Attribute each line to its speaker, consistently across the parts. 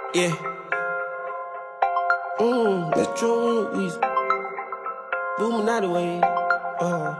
Speaker 1: Yeah. Metro Weezy. Boomin out the way.
Speaker 2: We've done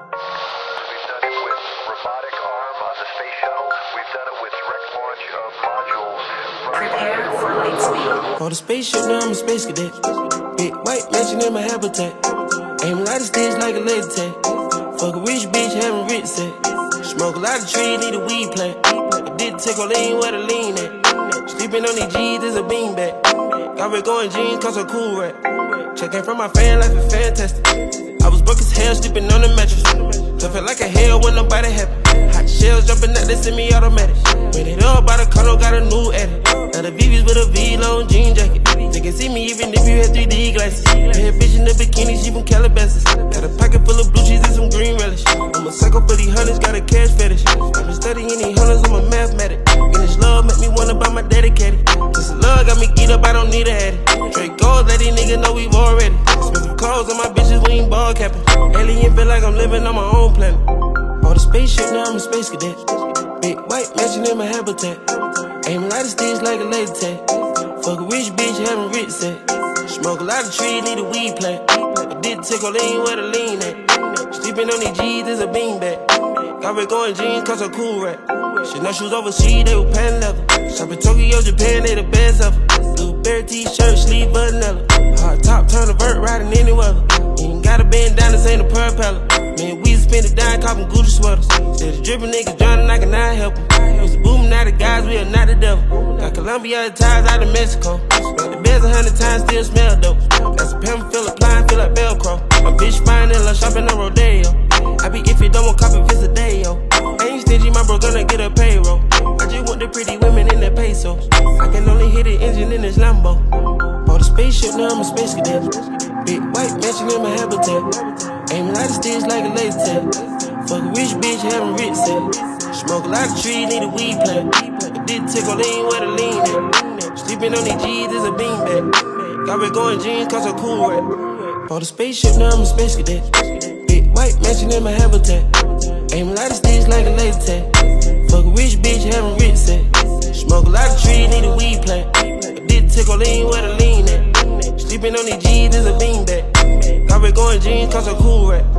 Speaker 2: it with robotic arm on the space shuttle. We've done it with direct launch of modules.
Speaker 3: Prepare for light speed.
Speaker 1: On the spaceship, now I'm a space cadet. Big white mansion in my habitat. Aim a lot of sticks like a laser tag. Fuck a rich bitch, having rich set. Smoke a lot of trees, need a weed plant. I did take a lean where the lean at. Sleeping on these G's is a beanbag. Got red going jeans, cause a cool rap. Checking from my fan life is fantastic. I was broke as hell, sleeping on the mattress. So felt like a hell when nobody happy. Hot shells jumping out, they semi-automatic. When it up by the condo, got a new edit. Now the VV's with a V-long jean jacket. They can see me even if you had 3D glasses. Bad bitch in the bikini, she from Calabasas. Got a pocket full of blue cheese and some green relish. I'm a psycho for these hunters, got a cash fetish. I've been studying these hunters, I'm a mathematic. And this love make me wanna buy my dedicated. This love got me geeked up, I don't need a addy. Straight gold, let these niggas know we've already. Smoking clothes on my bitches, we ain't ball capping. Alien feel like I'm living on my own planet. On the spaceship, now I'm a space cadet. Big white mansion in my habitat. Aim a lot of sticks like a laser tag. Fuck a rich bitch, having rich set. Smoke a lot of trees, need a weed plant. I did take a lean where the lean at. Sleeping on these G's is a beanbag. Got red going jeans, cause a cool rap. Shit, no shoes overseas, they were pan leather. Shop in Tokyo, Japan, they the best ever. Blueberry t-shirt, sleeve vanilla. Hard top, turn a vert, riding any weather. You ain't got a band down, this ain't a propeller. Man, we spend it down, copping Gucci sweaters. Said the drippin' niggas drowning, I cannot help them. Used to Boomin out the guys, we are not the devil. Got Colombia ties out of Mexico. Got the beds 100 times, still smell dope. Got some pimp, feel applying, feel like Velcro. My bitch fine and love shopping on Rodeo. I be if you don't want copy, visit day, yo. I ain't stingy, my bro gonna get a payroll. I just want the pretty women in their pesos. I can only hit the engine in this Lambo. Bought a spaceship, now I'm a space cadet. Big white mansion in my habitat. Aim a lot of sticks like a laser tag. Fuck a rich bitch, having rich set. Smoke a lot of trees, need a weed plant. I did take a lean where the lean at. Sleeping on these G's is a beanbag. Got red going jeans, cause a cool rap. Bought a spaceship, now I'm a space cadet. Big white mansion in my habitat. Aim a lot of sticks like a laser tag. Fuck a rich bitch, having rich set. Smoke a lot of trees, need a weed plant. I did take a lean where the lean at. Sleeping on these G's is a beanbag. Got red going jeans, cause a cool rap.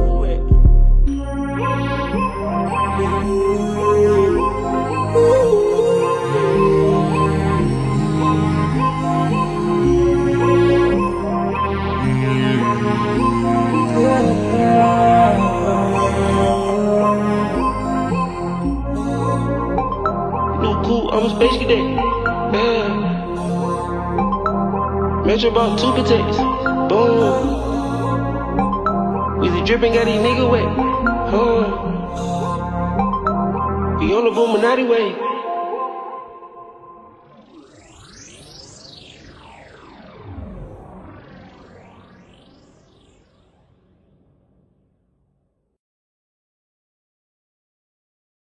Speaker 1: Cool, I'm a space cadet. Yeah. Metro bought 2 protects. Boom. Weezy drippin', got these niggas wet. We on the Boomin way.